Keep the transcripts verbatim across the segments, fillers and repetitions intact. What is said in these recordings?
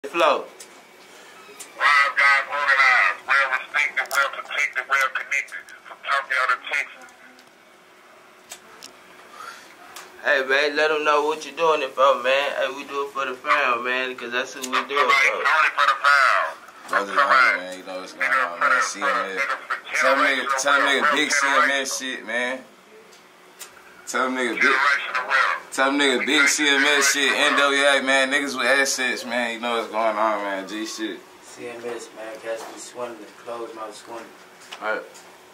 Flow. Wild guys organized, well respected, well protected, well connected, from Tokyo to Texas. Hey man, let them know what you doing it for, man. Hey, we do it for the fam, man, because that's who we do it for. Only for the fam. Brother, man, you know what's going on, man. C M S. Tell them nigga, tell them nigga big C M S shit, man. Tell them nigga big, tell them nigga big C M S shit. N W A, man. Niggas with assets, man. You know what's going on, man. G shit. C M S, man. Catch me swindling. Close my swindling. Alright.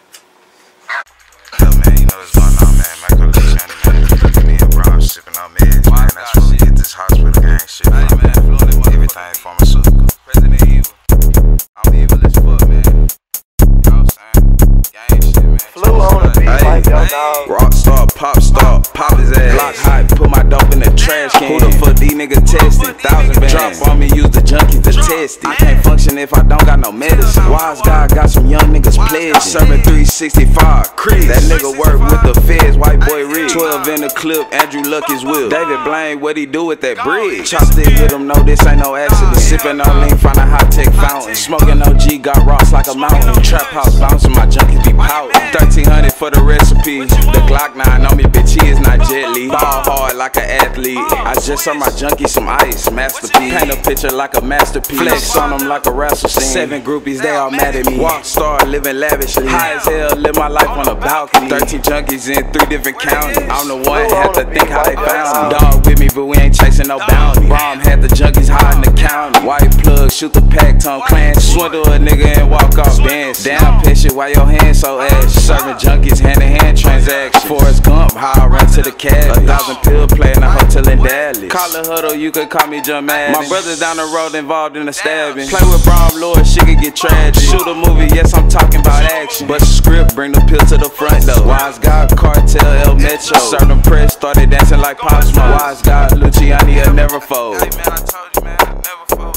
Yo, man, you know what's going on, man. Maco, Luciani, man. Me and bro, sipping on meds, man. That's where we get this hospital gang shit. Hey, man, everything pharmaceutical. President Evil. I'm evil as fuck, man. You know what I'm saying? Gang shit, man. Flew on the beat like yo, dog. Rockstar, pop star, pop his ass. Block hot, put my dope in the trash can. Who the fuck these niggas testing? Thousand bands. Drop on me, use the junkies to test it. I can't function if I don't got no medicine. Wise guy got some young niggas pledged. Serving three sixty-five, Creed. That nigga work with the feds, white boy Rick. twelve in the clip, Andrew Lucky's will. David Blaine, what he do with that bridge? Chopstick hit him, no, this ain't no accident. Sipping on lean, find a high-tech fountain. Smoking O G, got rocks like a mountain. Trap house bouncing, my junkies be pouting. thirteen hundred for the recipe. The Glock nine on me, bitch, he is not Jet Li. Ball hard like an athlete. I just served my junkie some ice, masterpiece. Paint a picture like a masterpiece. Flex on them like a wrestle scene. Seven groupies, they all mad at me. Walk star, living lavishly. High as hell, live my life on a balcony. thirteen junkies in three different counties. I'm the one, had to think how they found me. Dog with me, but we ain't chasing no bounty. Rom had the junkies high in the county. White plug, shoot the pack, tongue clan. Swindle a nigga and walk off dance. Down picture, why your hands so ass? Serving junkies hand in hand transaction. Forrest Gump, how I run to the cab. A thousand pill play in a hotel in Dallas. Call a huddle, you could call me Jim Alder. My brother's down the road involved in a stabbing. Play with Brom Lord, shit could get tragic. Shoot a movie, yes, I'm talking about action. But script, bring the pill to the front though. Wise guy, cartel, El Metro. Certain press, started dancing like Pop Smoke. Wise guy, Luciani, will never fold. Hey man, I told you, man, I never fold.